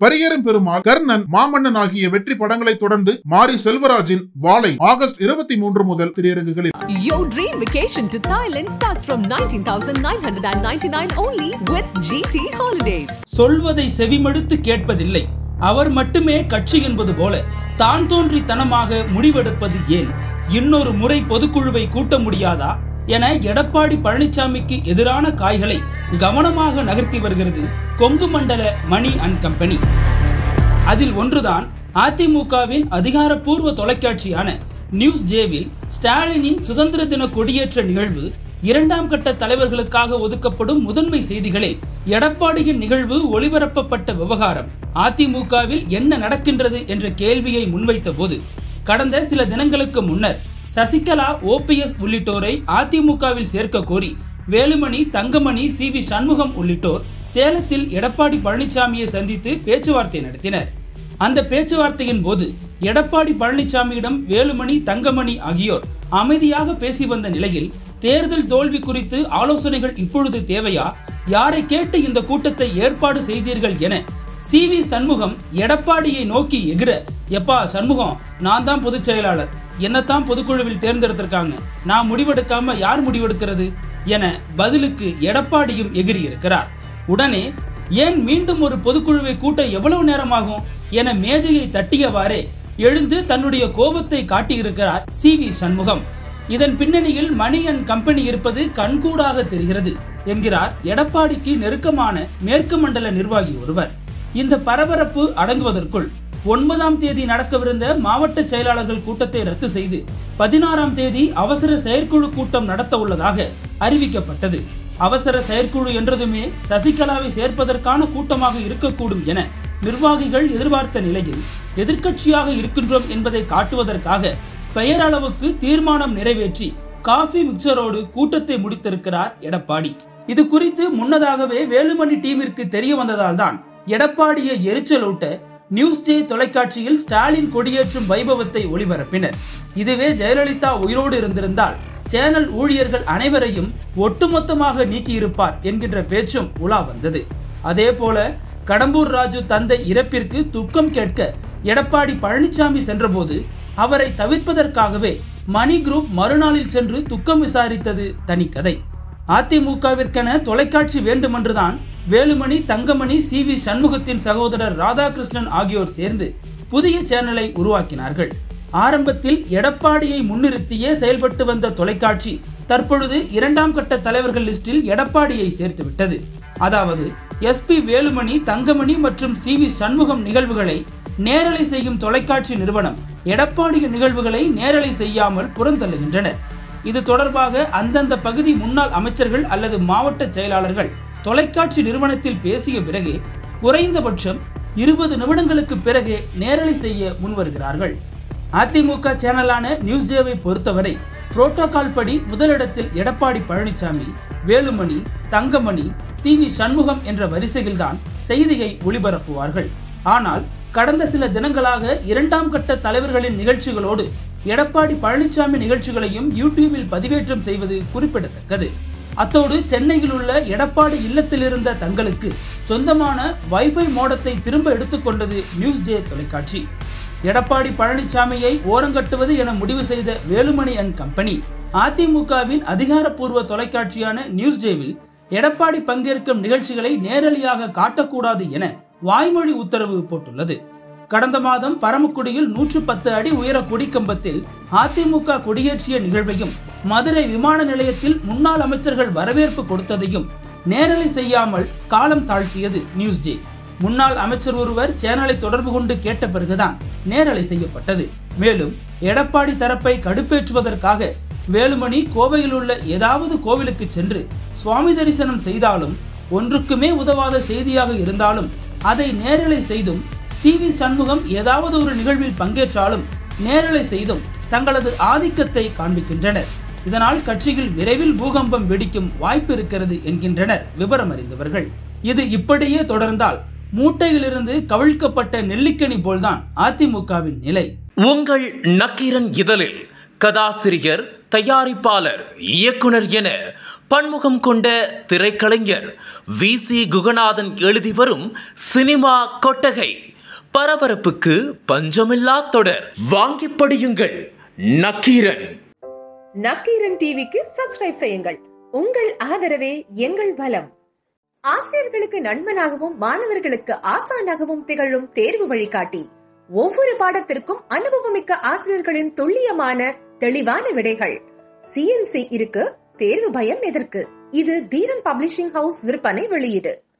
பரியேறும் பெருமாள், கர்ணன், மாமன்னன் ஆகிய வெற்றி படங்களை தொடர்ந்து மாரி செல்வராஜின் வாழை ஆகஸ்ட் 23 முதல் திரையரங்குகளில். Your dream vacation to Thailand starts from 19,999 only with GT Holidays. சொல்வதை செவிமடுத்து கேட்பதில்லை, அவர் மட்டுமே கட்சி என்பது போல தான் தோன்றித்தனமாக முடிவெடுப்பது ஏன்? இன்னொரு முறை பொதுக்குழுவை கூட்ட முடியாதா என எடப்பாடி பழனிசாமிக்கு எதிரான காய்களை கவனமாக நகர்த்தி வருகிறது கொங்கு மண்டல மணி அண்ட் கம்பெனி. அதில் ஒன்றுதான் அதிமுகவின் அதிகாரப்பூர்வ தொலைக்காட்சியான நியூஸ் ஜேவில் ஸ்டாலினின் சுதந்திர தின கொடியேற்ற நிகழ்வு, 2ஆம் கட்ட தலைவர்களுக்காக ஒதுக்கப்படும் முதன்மை செய்திகளில் எடப்பாடியின் நிகழ்வு ஒளிபரப்பப்பட்ட விவகாரம் அதிமுகவில் என்ன நடக்கின்றது என்ற கேள்வியை முன்வைத்த போது, கடந்த சில தினங்களுக்கு முன்னர் சசிகலா, ஓபிஎஸ் உள்ளிட்டோரை அதிமுகவில் சேர்க்க கோரி வேலுமணி, தங்கமணி, சி.வி. சண்முகம் உள்ளிட்டோர் சேலத்தில் எடப்பாடி பழனிசாமியை சந்தித்து பேச்சுவார்த்தை நடத்தினர். அந்த பேச்சுவார்த்தையின் போது எடப்பாடி பழனிசாமியிடம் வேலுமணி, தங்கமணி ஆகியோர் அமைதியாக பேசி வந்த நிலையில் தேர்தல் தோல்வி குறித்து ஆலோசனைகள் இப்பொழுது தேவையா, யாரை கேட்டு இந்த கூட்டத்தை ஏற்பாடு செய்தீர்கள் என சி.வி. சண்முகம் எடப்பாடியை நோக்கி எகிர, எப்பா சண்முகம், நான் தான் பொதுச் செயலாளர், என்னத்தான் பொதுக்குழுவில் தேர்ந்தெடுத்திருக்காங்க, நான் முடிவெடுக்காம யார் முடிவெடுக்கிறது என பதிலுக்கு எடப்பாடியும் எகிரி இருக்கிறார். உடனே ஏன் மீண்டும் ஒரு பொதுக்குழுவை கூட்ட எவ்வளவு நேரமாகும் என மேஜையை தட்டியவாறே எழுந்து தன்னுடைய கோபத்தை காட்டியிருக்கிறார் சி.வி. சண்முகம். இதன் பின்னணியில் மணி அண்ட் கம்பெனி இருப்பது கண்கூடாக தெரிகிறது என்கிறார் எடப்பாடிக்கு நெருக்கமான மேற்கு மண்டல நிர்வாகி ஒருவர். இந்த பரபரப்பு அடங்குவதற்குள் 9ஆம் தேதி நடக்கவிருந்த மாவட்ட செயலாளர்கள் கூட்டத்தை ரத்து செய்து 16ஆம் தேதி அவசர செயற்குழு கூட்டம் நடத்த உள்ளதாக அறிவிக்கப்பட்டது. அவசர செயற்குழு என்றதுமே சசிகலாவை சேர்ப்பதற்கான கூட்டமாக இருக்கக்கூடும் என நிர்வாகிகள் எதிர்பார்த்த நிலையில், எதிர்க்கட்சியாக இருக்கின்றோம் என்பதை காட்டுவதற்காக பெயரளவுக்கு தீர்மானம் நிறைவேற்றி காஃபி மிக்சரோடு கூட்டத்தை முடித்திருக்கிறார் எடப்பாடி. இது குறித்து முன்னதாகவே வேலுமணி டீமிற்கு தெரிய வந்ததால் தான் எடப்பாடியை எரிச்சலூட்ட நியூஸ் ஜே தொலைக்காட்சியில் ஸ்டாலின் கொடியேற்றும் வைபவத்தை ஒளிபரப்பினர். இதுவே ஜெயலலிதா உயிரோடு இருந்திருந்தால் சேனல் ஊழியர்கள் அனைவரையும் ஒட்டுமொத்தமாக நீக்கியிருப்பார் என்கின்ற பேச்சும் உலா வந்தது. அதே போல கடம்பூர் ராஜு தந்தை இறப்பிற்கு துக்கம் கேட்க எடப்பாடி பழனிசாமி சென்றபோது அவரை தவிர்ப்பதற்காகவே மணி குரூப் மறுநாளில் சென்று துக்கம் விசாரித்தது தனிக்கதை. அதிமுகவிற்கென தொலைக்காட்சி வேண்டுமென்றுதான் வேலுமணி, தங்கமணி, சி.வி. சண்முகத்தின் சகோதரர் ராதாகிருஷ்ணன் ஆகியோர் சேர்ந்து புதிய சேனலை உருவாக்கினார்கள். ஆரம்பத்தில் எடப்பாடியை முன்னிறுத்தியே செயல்பட்டு வந்த தொலைக்காட்சி தற்பொழுது 2ஆம் கட்ட தலைவர்கள் லிஸ்டில் எடப்பாடியை சேர்த்து விட்டது. அதாவது எஸ்.பி. வேலுமணி, தங்கமணி மற்றும் சி.வி. சண்முகம் நிகழ்வுகளை நேரலை செய்யும் தொலைக்காட்சி நிறுவனம் எடப்பாடியின் நிகழ்வுகளை நேரலை செய்யாமல் புறந்தள்ளுகின்றனர். இது தொடர்பாக அந்தந்த பகுதி முன்னாள் அமைச்சர்கள் அல்லது மாவட்ட செயலாளர்கள் தொலைக்காட்சி நிறுவனத்தில் பேசிய பிறகு குறைந்தபட்சம் 20 நிமிடங்களுக்கு பிறகு நேரலை செய்ய முன்வருகிறார்கள். அதிமுக சேனலான நியூஸ் ஜேவை பொறுத்தவரை புரோட்டோகால் படி முதலிடத்தில் எடப்பாடி பழனிசாமி, வேலுமணி, தங்கமணி, சி.வி. சண்முகம் என்ற வரிசையில்தான் செய்தியை ஒளிபரப்புவார்கள். ஆனால் கடந்த சில தினங்களாக 2ஆம் கட்ட தலைவர்களின் நிகழ்ச்சிகளோடு எடப்பாடி பழனிசாமி நிகழ்ச்சிகளையும் யூடியூபில் பதிவேற்றம் செய்வது குறிப்பிடத்தக்கது. அத்தோடு சென்னையில் உள்ள எடப்பாடி இல்லத்தில் இருந்த தங்களுக்கு சொந்தமான வைஃபை மோடத்தை திரும்ப எடுத்துக்கொண்டது நியூஸ் ஜே தொலைக்காட்சி. எடப்பாடி பழனிசாமியை ஓரங்கட்டுவது என முடிவு செய்த வேலுமணி அண்ட் கம்பெனி அதிமுகவின் அதிகாரப்பூர்வ தொலைக்காட்சியான நியூஸ் ஜேவில் எடப்பாடி பங்கேற்கும் நிகழ்ச்சிகளை நேரடியாக காட்டக்கூடாது என வாய்மொழி உத்தரவு போட்டுள்ளது. கடந்த மாதம் பரமக்குடியில் 110 அடி உயர கொடிக்கம்பத்தில் அதிமுக கொடியேற்றிய நிகழ்வையும், மதுரை விமான நிலையத்தில் முன்னாள் அமைச்சர்கள் வரவேற்பு கொடுத்ததையும் நேரலை செய்யாமல் காலம் தாழ்த்தியது நியூஸ் ஜே. முன்னாள் அமைச்சர் ஒருவர் சேனலை தொடர்பு கொண்டு கேட்ட பிறகுதான் நேரலை செய்யப்பட்டது. மேலும் எடப்பாடி தரப்பை கடுப்பேற்றுவதற்காக வேலுமணி கோவையில் உள்ள ஏதாவது கோவிலுக்கு சென்று சுவாமி தரிசனம் செய்தாலும், ஒன்றுக்குமே உதவாத செய்தியாக இருந்தாலும் அதை நேரலை செய்தும், சி.வி. சண்முகம் ஏதாவது ஒரு நிகழ்வில் பங்கேற்றாலும் நேரலை செய்தும் தங்களது ஆதிக்கத்தை காண்பிக்கின்றனர். இதனால் கட்சியில் விரைவில் பூகம்பம் வெடிக்கும் வாய்ப்பு இருக்கிறது என்கின்றனர் விவரம் அறிந்தவர்கள். இது இப்படியே தொடர்ந்தால் மூட்டையிலிருந்து கவிழ்க்கப்பட்ட நெல்லிக்கனி போல்தான் அதிமுகவின் நிலை. உங்கள் நக்கீரன் இதழில் கதாசிரியர் தயாரிப்பாளர், இயக்குனர் என பன்முகம் கொண்ட திரைக்கலைஞர் VC குகநாதன் எழுதி வரும் சினிமா கொட்டகை. பரபரப்புக்கு பஞ்சமில்லா தொடர். வாங்கி படியுங்கள். நக்கீரன். நக்கீரன் டிவிக்கு சப்ஸ்கிரைப் செய்யுங்கள். உங்கள் ஆதரவே எங்கள் பலம். ஆசிரியர்களுக்கு நண்பனாகவும் மாணவர்களுக்கு ஆசானாகவும் திகழும் தேர்வு வழிகாட்டி. ஒவ்வொரு பாடத்திற்கும் அனுபவமிக்க ஆசிரியர்களின் துல்லியமான தெளிவான விடைகள். CNC இருக்கு, தேர்வு பயம் எதற்கு? இது தீரன் பப்ளிஷிங் ஹவுஸ் விற்பனை வெளியீடு.